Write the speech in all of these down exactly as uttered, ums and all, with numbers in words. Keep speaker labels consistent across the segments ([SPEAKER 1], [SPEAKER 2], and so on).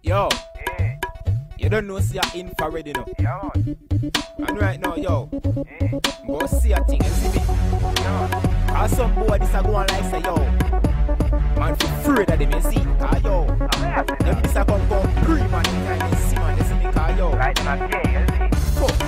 [SPEAKER 1] Yo,
[SPEAKER 2] Eh,
[SPEAKER 1] you don't know see a infrared, you know.
[SPEAKER 2] yeah, man.
[SPEAKER 1] And right now, yo,
[SPEAKER 2] Eh,
[SPEAKER 1] go see a thing, you see me.
[SPEAKER 2] yeah.
[SPEAKER 1] Cause some boy this a go on like say, yo, man for free that them, you see. Cause yo,
[SPEAKER 2] I'm happy.
[SPEAKER 1] them this a come come pre man, you can see man, you see me. Cause yo,
[SPEAKER 2] Right, man, gay, you see.
[SPEAKER 1] fuck,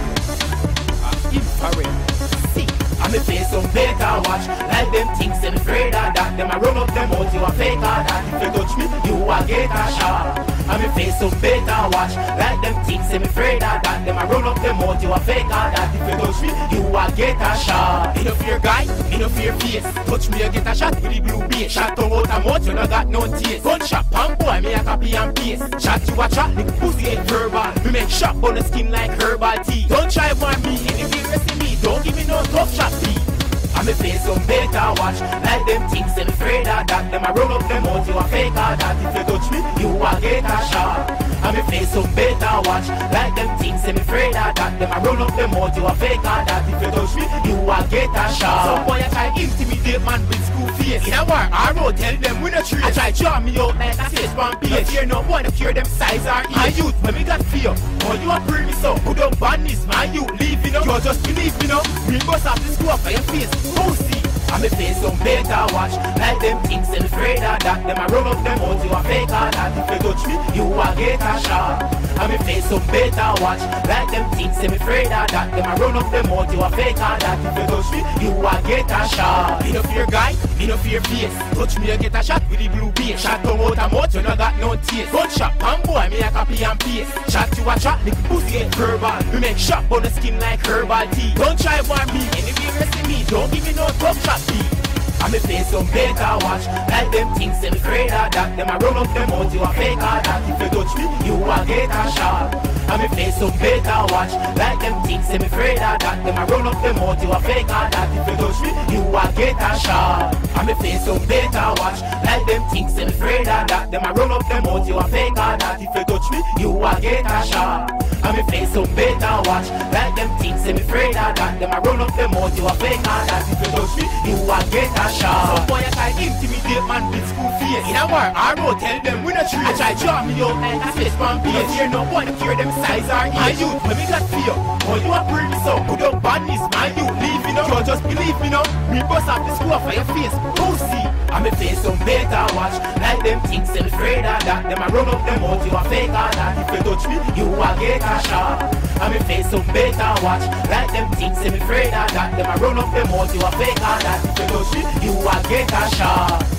[SPEAKER 1] a infrared, see.
[SPEAKER 3] And me face some better watch. Like them things them afraid of that. Them a run up them out, you a fake or that. If you touch me, you a get a shot. And me face some better watch. Like them things them afraid of that. Them a run up them out, you a fake or that. If you touch me, you a get a shot. Me no fear guy, me no fear face. Touch me, you get a shot with the blue base. Shot tongue out a mouth, you no got no taste. Gunshot, pan boy, me a copy and paste. Shot you a chat, nigga pussy ain't verbal. Me make shot on the skin like herbal tea. Don't try warn me, if you see me, don't give me no tough shot, please. And me face some better watch. Like them things them afraid of that. Them a run up them out, you a fake or that. If you touch me, you a get a shot. And me face some better watch. Like them things them afraid of that. Them a run up them out, you a fake or that. If you touch me, you a get a shot. Some boy a try intimidate man with school face. In a war, I road tell them we no trade. I try draw me out like a face one page. No fear no boy, no fear them size or age. My youth, when me got fear, oh you a bring me so. Who don't ban this, my youth leave you know. You just believe me know. We bust off the score for your face. Pussy, and me face some better watch. Like them things them afraid of that. Them a run up them out, you a fake or that. If you touch me, you a get a shot. And me face some better watch. Like them things them afraid of that. Them a run up them out, you a fake or that. If you touch me, you a get a shot. Me no fear guy, me no fear face. Touch me, you get a shot with the blue base. Shot tongue out a mouth, you no got no taste. Gunshot, pan boy, me a copy and paste. Shot you a chat, nigga pussy ain't verbal. We make shot on the skin like herbal tea. Don't try warn me, anyway you see me, don't give me no tough shot. And me face some better watch. Like them things them afraid of that. Them a run up them out, you a fake or that. If you touch me, you a get a shot. And me face some better watch. Like them things them afraid of that. Them a run up them out, you a fake or that. If you touch me, you a get a shot. And me face some better watch. Like them things them afraid of that. Them a run up them out, you a fake or that. If you touch me, you a get a shot. And me face some better watch. Like them things them afraid of that. Them a run up them out, you a fake or that. If you touch me, you a get a shot. Some boy a try intimidate man with school face. In a war, I road tell them we no trade. I try draw me out like a face one page. No fear no boy, no fear them size or age. My youth, when me got fear, oh you a bring me so. Who don't ban this, my youth leave me know. You just believe me know. Me bust off the score for your face, pussy. And me face some better watch. Like them things them afraid of that. Them a run up them out, you a fake or that. If you touch me, you a get a shot. And me face some better watch. Like them things them afraid of that. Them a run up them out, you a fake or that. If you touch me, you a get a shot.